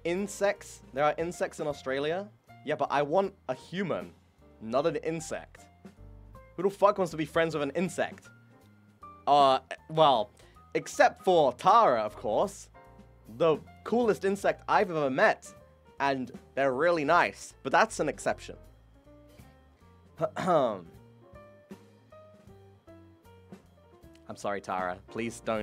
insects. There are insects in Australia. Yeah, but I want a human, not an insect. Who the fuck wants to be friends with an insect? Well, except for Tara, of course. The coolest insect I've ever met. And they're really nice. But that's an exception. I'm sorry, Tara. Please don't.